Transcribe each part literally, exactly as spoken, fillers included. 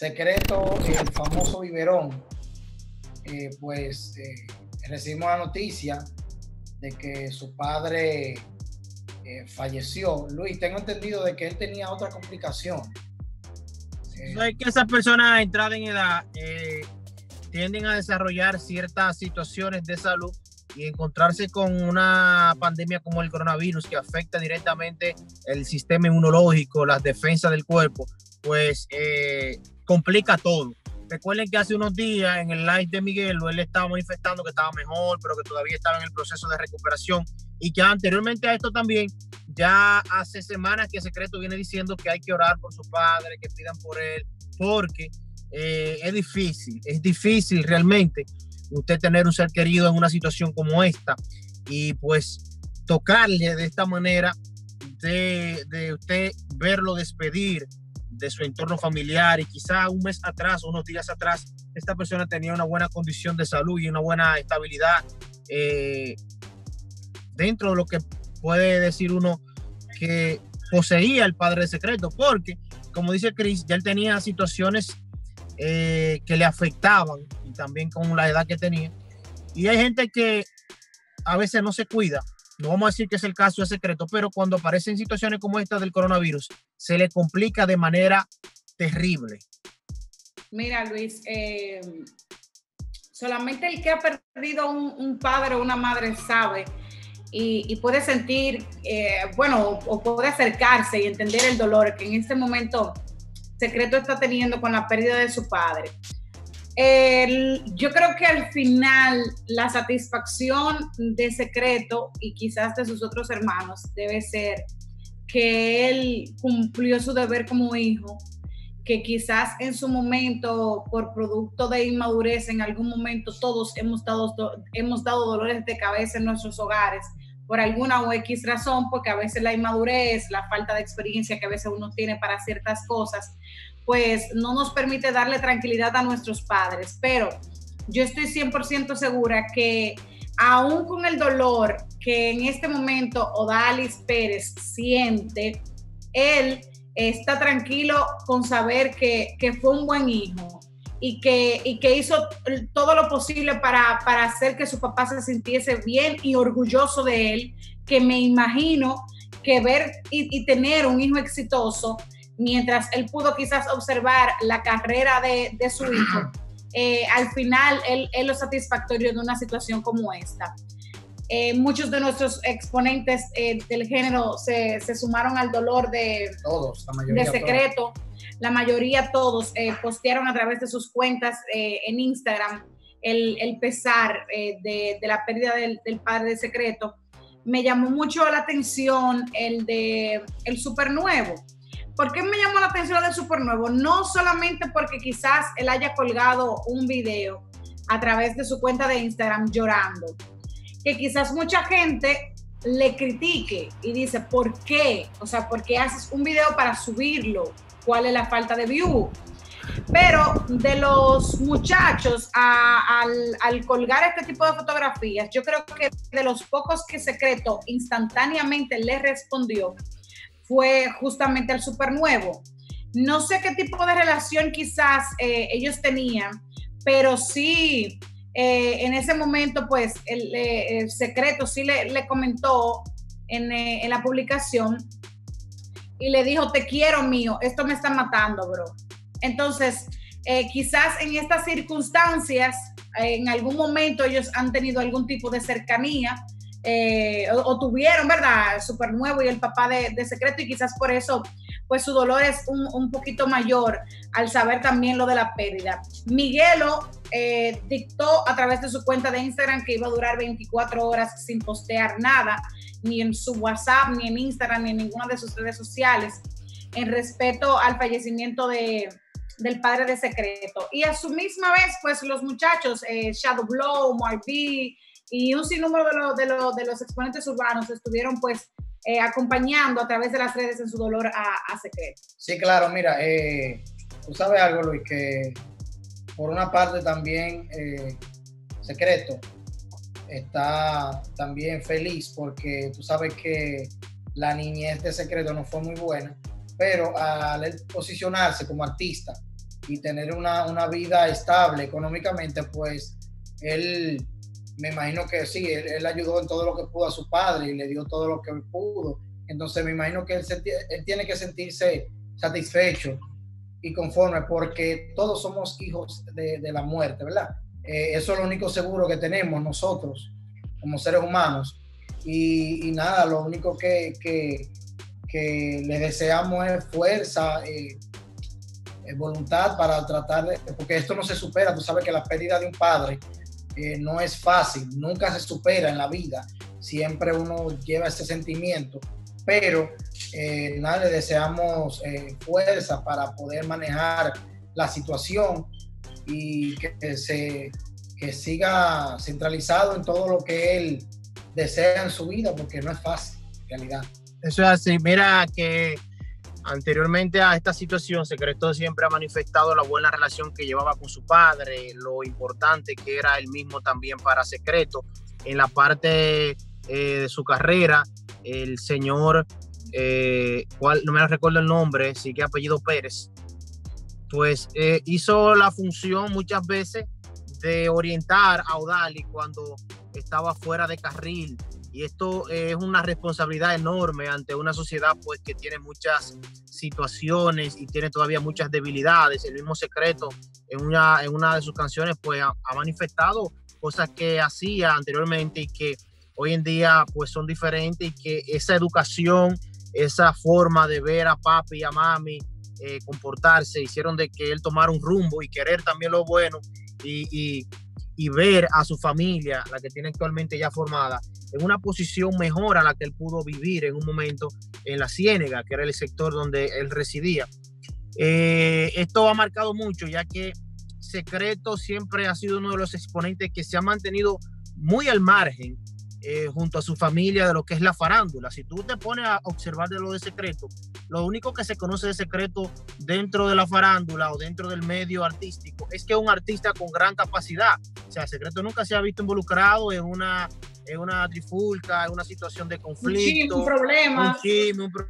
Secreto, el famoso biberón, eh, pues eh, recibimos la noticia de que su padre eh, falleció. Luis, tengo entendido de que él tenía otra complicación. Eh, Sabes que esas personas entradas en edad eh, tienden a desarrollar ciertas situaciones de salud y encontrarse con una pandemia como el coronavirus que afecta directamente el sistema inmunológico, las defensas del cuerpo, pues eh, complica todo. Recuerden que hace unos días en el live de Miguel, él estaba manifestando que estaba mejor, pero que todavía estaba en el proceso de recuperación y que anteriormente a esto también, ya hace semanas que Secreto viene diciendo que hay que orar por su padre, que pidan por él, porque eh, es difícil, es difícil realmente usted tener un ser querido en una situación como esta y pues tocarle de esta manera, de, de usted verlo despedir de su entorno familiar y quizá un mes atrás o unos días atrás esta persona tenía una buena condición de salud y una buena estabilidad eh, dentro de lo que puede decir uno que poseía el padre de Secreto, porque como dice Chris, ya él tenía situaciones eh, que le afectaban y también con la edad que tenía, y hay gente que a veces no se cuida. No vamos a decir que es el caso de Secreto, pero cuando aparecen situaciones como esta del coronavirus, se le complica de manera terrible. Mira, Luis, eh, solamente el que ha perdido un, un padre o una madre sabe y, y puede sentir, eh, bueno, o, o puede acercarse y entender el dolor que en este momento Secreto está teniendo con la pérdida de su padre. El, yo creo que al final la satisfacción de Secreto y quizás de sus otros hermanos debe ser que él cumplió su deber como hijo, que quizás en su momento, por producto de inmadurez, en algún momento todos hemos dado, hemos dado dolores de cabeza en nuestros hogares por alguna o X razón, porque a veces la inmadurez, la falta de experiencia que a veces uno tiene para ciertas cosas, pues no nos permite darle tranquilidad a nuestros padres. Pero yo estoy cien por ciento segura que aún con el dolor que en este momento Odalis Pérez siente, él está tranquilo con saber que, que fue un buen hijo y que, y que hizo todo lo posible para, para hacer que su papá se sintiese bien y orgulloso de él, que me imagino que ver y, y tener un hijo exitoso, mientras él pudo quizás observar la carrera de, de su hijo, eh, al final él es lo satisfactorio de una situación como esta. Eh, muchos de nuestros exponentes eh, del género se, se sumaron al dolor de, todos, la mayoría, de Secreto. Todos. La mayoría, todos, eh, postearon a través de sus cuentas eh, en Instagram el, el pesar eh, de, de la pérdida del, del padre de Secreto. Me llamó mucho la atención el de el Supernuevo. ¿Por qué me llamó la atención el Supernuevo? No solamente porque quizás él haya colgado un video a través de su cuenta de Instagram llorando, que quizás mucha gente le critique y dice, ¿por qué? O sea, ¿por qué haces un video para subirlo? ¿Cuál es la falta de view? Pero de los muchachos a, al, al colgar este tipo de fotografías, yo creo que de los pocos que Secreto instantáneamente le respondió fue justamente el Supernuevo. No sé qué tipo de relación quizás eh, ellos tenían, pero sí... Eh, en ese momento, pues, el, eh, el Secreto sí le, le comentó en, eh, en la publicación y le dijo, te quiero mío, esto me está matando, bro. Entonces, eh, quizás en estas circunstancias, eh, en algún momento ellos han tenido algún tipo de cercanía, eh, o, o tuvieron, ¿verdad? Supernuevo y el papá de, de Secreto, y quizás por eso pues su dolor es un, un poquito mayor al saber también lo de la pérdida. Miguelo eh, dictó a través de su cuenta de Instagram que iba a durar veinticuatro horas sin postear nada, ni en su WhatsApp, ni en Instagram, ni en ninguna de sus redes sociales, en respeto al fallecimiento de, del padre de Secreto. Y a su misma vez, pues los muchachos, eh, Shadow Blow, Marví y un sinnúmero de, lo, de, lo, de los exponentes urbanos estuvieron pues Eh, acompañando a través de las redes en su dolor a, a Secreto. Sí, claro, mira, eh, tú sabes algo, Luis, que por una parte también eh, Secreto está también feliz porque tú sabes que la niñez de Secreto no fue muy buena, pero al él posicionarse como artista y tener una, una vida estable económicamente, pues él, me imagino que sí, él, él ayudó en todo lo que pudo a su padre y le dio todo lo que pudo. Entonces me imagino que él, se, él tiene que sentirse satisfecho y conforme, porque todos somos hijos de, de la muerte, ¿verdad? Eh, eso es lo único seguro que tenemos nosotros como seres humanos. Y, y nada, lo único que, que, que le deseamos es fuerza, eh, eh, voluntad para tratar de, porque esto no se supera. Tú sabes que la pérdida de un padre eh, no es fácil, nunca se supera en la vida, siempre uno lleva ese sentimiento, pero eh, nada, le deseamos eh, fuerza para poder manejar la situación y que, que se que siga centralizado en todo lo que él desea en su vida, porque no es fácil, en realidad. Eso es así. Mira que anteriormente a esta situación, Secreto siempre ha manifestado la buena relación que llevaba con su padre, lo importante que era él mismo también para Secreto. En la parte eh, de su carrera, el señor, eh, cual, no me recuerdo el nombre, sí que apellido Pérez, pues eh, hizo la función muchas veces de orientar a Odalis cuando estaba fuera de carril, y esto es una responsabilidad enorme ante una sociedad pues que tiene muchas situaciones y tiene todavía muchas debilidades. El mismo Secreto en una, en una de sus canciones pues ha, ha manifestado cosas que hacía anteriormente y que hoy en día pues son diferentes, y que esa educación, esa forma de ver a papi y a mami eh, comportarse hicieron de que él tomara un rumbo y querer también lo bueno. Y, y, y ver a su familia, la que tiene actualmente ya formada, en una posición mejor a la que él pudo vivir en un momento en la Ciénega, que era el sector donde él residía. Eh, esto ha marcado mucho, ya que Secreto siempre ha sido uno de los exponentes que se ha mantenido muy al margen eh, junto a su familia de lo que es la farándula. Si tú te pones a observar de lo de Secreto, lo único que se conoce de Secreto dentro de la farándula o dentro del medio artístico es que es un artista con gran capacidad. O sea, Secreto nunca se ha visto involucrado en una, en una trifulca, en una situación de conflicto. Un chisme, un problema. Un chisme, un pro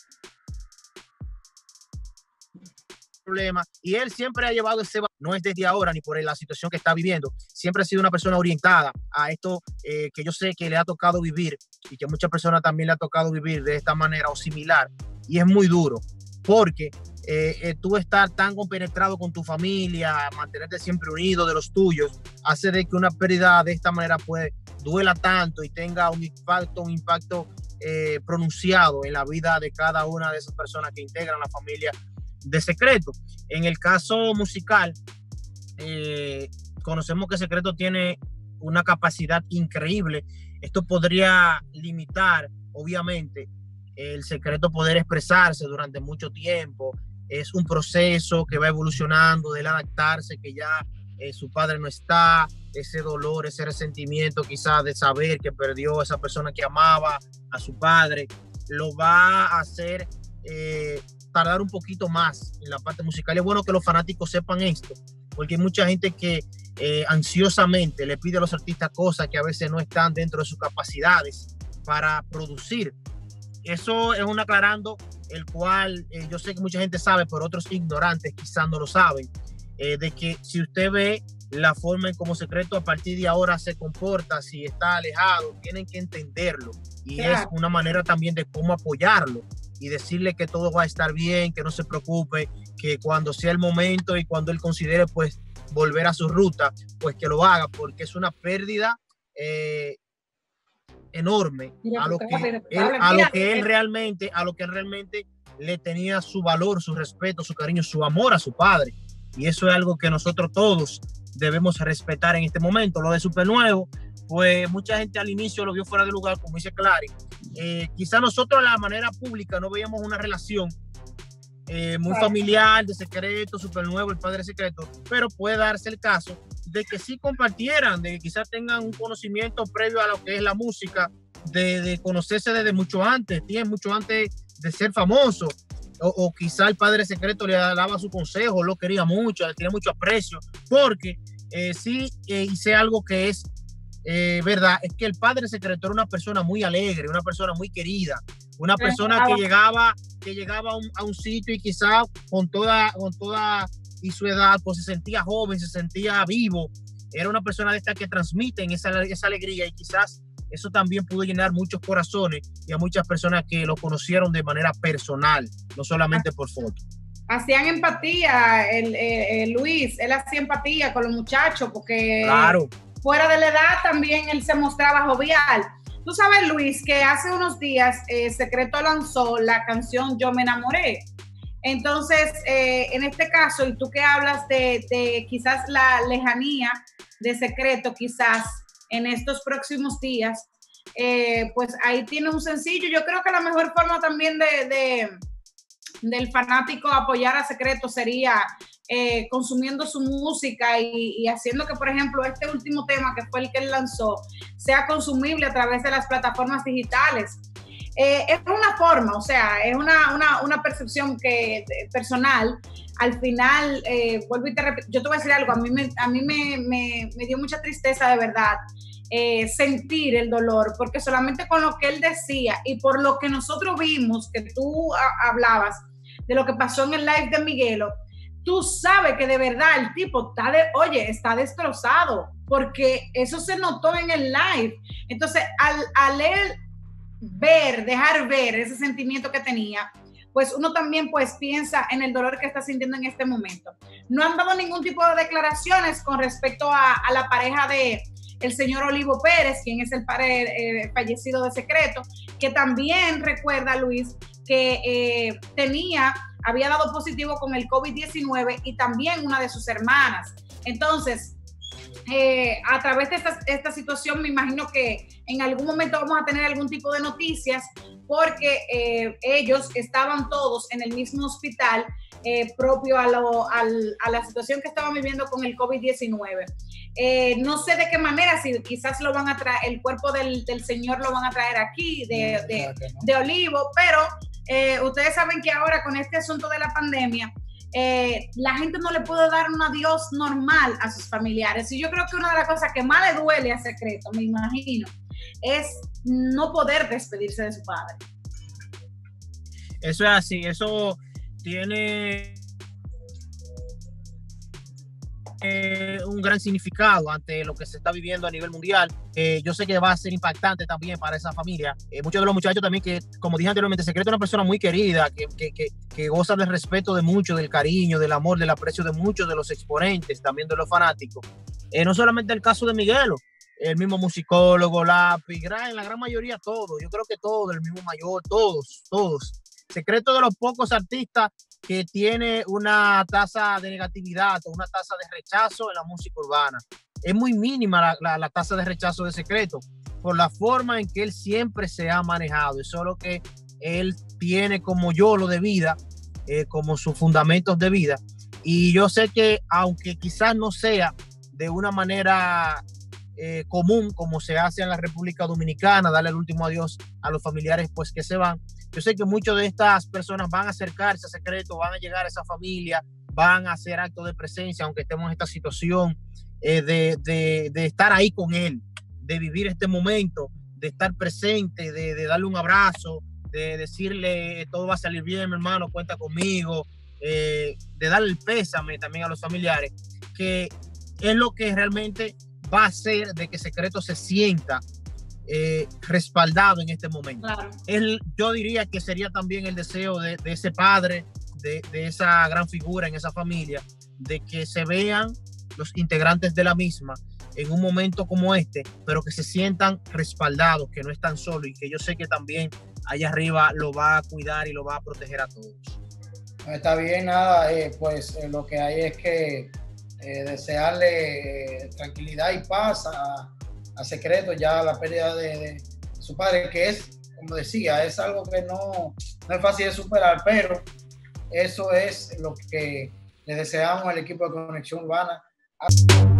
problema. Y él siempre ha llevado ese, no es desde ahora ni por la situación que está viviendo, siempre ha sido una persona orientada a esto eh, que yo sé que le ha tocado vivir y que a muchas personas también le ha tocado vivir de esta manera o similar. Y es muy duro, porque eh, eh, tú estar tan compenetrado con tu familia, mantenerte siempre unido de los tuyos, hace de que una pérdida de esta manera pues duela tanto y tenga un impacto, un impacto eh, pronunciado en la vida de cada una de esas personas que integran la familia de Secreto. En el caso musical, eh, conocemos que Secreto tiene una capacidad increíble. Esto podría limitar, obviamente, el Secreto poder expresarse durante mucho tiempo. Es un proceso que va evolucionando, del adaptarse, que ya eh, su padre no está, ese dolor, ese resentimiento quizás de saber que perdió a esa persona que amaba a su padre, lo va a hacer eh, tardar un poquito más en la parte musical. Es bueno que los fanáticos sepan esto, porque hay mucha gente que eh, ansiosamente le pide a los artistas cosas que a veces no están dentro de sus capacidades para producir. Eso es un aclarando, el cual eh, yo sé que mucha gente sabe, pero otros ignorantes quizás no lo saben, eh, de que si usted ve la forma en cómo Secreto a partir de ahora se comporta, si está alejado, tienen que entenderlo, y claro, es una manera también de cómo apoyarlo y decirle que todo va a estar bien, que no se preocupe, que cuando sea el momento y cuando él considere pues volver a su ruta, pues que lo haga, porque es una pérdida eh, enorme a lo que él, a lo que él realmente, a lo que él realmente le tenía su valor, su respeto, su cariño, su amor a su padre. Y eso es algo que nosotros todos debemos respetar en este momento. Lo de Supernuevo, pues mucha gente al inicio lo vio fuera de lugar, como dice Clary. Eh, quizá nosotros de la manera pública no veíamos una relación eh, muy familiar de Secreto, Supernuevo, el padre Secreto, pero puede darse el caso de que sí compartieran, de que quizás tengan un conocimiento previo a lo que es la música, de, de conocerse desde mucho antes, tiene mucho antes de ser famoso, o, o quizá el padre Secreto le daba su consejo, lo quería mucho, le tenía mucho aprecio, porque eh, sí eh, hice algo que es eh, verdad, es que el padre Secreto era una persona muy alegre, una persona muy querida, una persona que llegaba, que llegaba a un, a un sitio y quizá con toda, con toda y su edad, pues se sentía joven, se sentía vivo. Era una persona de esta que transmiten esa, esa alegría, y quizás eso también pudo llenar muchos corazones y a muchas personas que lo conocieron de manera personal, no solamente por foto. Hacían empatía, el, el, el Luis, él hacía empatía con los muchachos porque claro, fuera de la edad también él se mostraba jovial. Tú sabes, Luis, que hace unos días eh, Secreto lanzó la canción Yo Me Enamoré. Entonces, eh, en este caso, y tú que hablas de, de quizás la lejanía de Secreto, quizás en estos próximos días, eh, pues ahí tiene un sencillo. Yo creo que la mejor forma también de, de del fanático apoyar a Secreto sería eh, consumiendo su música y, y haciendo que, por ejemplo, este último tema que fue el que él lanzó sea consumible a través de las plataformas digitales. Eh, es una forma, o sea, es una, una, una percepción que, personal. Al final, eh, vuelvo y te repito, yo te voy a decir algo, a mí me, a mí me, me, me dio mucha tristeza de verdad eh, sentir el dolor, porque solamente con lo que él decía y por lo que nosotros vimos, que tú a, hablabas de lo que pasó en el live de Miguelo, tú sabes que de verdad el tipo está de, oye, está destrozado, porque eso se notó en el live. Entonces, al, al él ver, dejar ver ese sentimiento que tenía, pues uno también pues piensa en el dolor que está sintiendo en este momento. No han dado ningún tipo de declaraciones con respecto a, a la pareja de el señor Olivo Pérez, quien es el padre eh, fallecido de Secreto, que también recuerda, Luis, que eh, tenía, había dado positivo con el COVID diecinueve y también una de sus hermanas. Entonces, Eh, a través de esta, esta situación me imagino que en algún momento vamos a tener algún tipo de noticias, porque eh, ellos estaban todos en el mismo hospital eh, propio a, lo, al, a la situación que estaban viviendo con el COVID diecinueve. Eh, no sé de qué manera, si quizás lo van a traer, el cuerpo del, del señor lo van a traer aquí, de, de, de Olivo, pero eh, ustedes saben que ahora con este asunto de la pandemia, Eh, la gente no le puede dar un adiós normal a sus familiares, y yo creo que una de las cosas que más le duele a Secreto, me imagino, es no poder despedirse de su padre. Eso es así, eso tiene eh, un gran significado ante lo que se está viviendo a nivel mundial. Eh, yo sé que va a ser impactante también para esa familia. Eh, muchos de los muchachos también que, como dije anteriormente, Secreto es una persona muy querida, que, que, que, que goza del respeto de muchos, del cariño, del amor, del aprecio de muchos de los exponentes, también de los fanáticos. Eh, no solamente el caso de Miguelo, el mismo musicólogo, Lápiz, gran, la gran mayoría, todos. Yo creo que todos, el mismo Mayor, todos, todos. Secreto de los pocos artistas que tiene una tasa de negatividad o una tasa de rechazo en la música urbana. Es muy mínima la, la, la tasa de rechazo de Secreto por la forma en que él siempre se ha manejado. Eso es lo que él tiene como yo lo de vida, eh, como sus fundamentos de vida. Y yo sé que aunque quizás no sea de una manera eh, común como se hace en la República Dominicana, darle el último adiós a los familiares pues que se van, yo sé que muchas de estas personas van a acercarse a Secreto, van a llegar a esa familia, van a hacer actos de presencia, aunque estemos en esta situación, eh, de, de, de estar ahí con él, de vivir este momento, de estar presente, de, de darle un abrazo, de decirle todo va a salir bien, mi hermano, cuenta conmigo, eh, de darle el pésame también a los familiares, que es lo que realmente va a hacer de que Secreto se sienta Eh, respaldado en este momento. Claro. Él, yo diría que sería también el deseo de, de ese padre, de, de esa gran figura en esa familia, de que se vean los integrantes de la misma en un momento como este, pero que se sientan respaldados, que no están solos, y que yo sé que también allá arriba lo va a cuidar y lo va a proteger a todos. Está bien, nada, eh, pues eh, lo que hay es que eh, desearle eh, tranquilidad y paz a a Secreto, ya la pérdida de, de su padre, que es, como decía, es algo que no, no es fácil de superar, pero eso es lo que le deseamos al equipo de Conexión Urbana.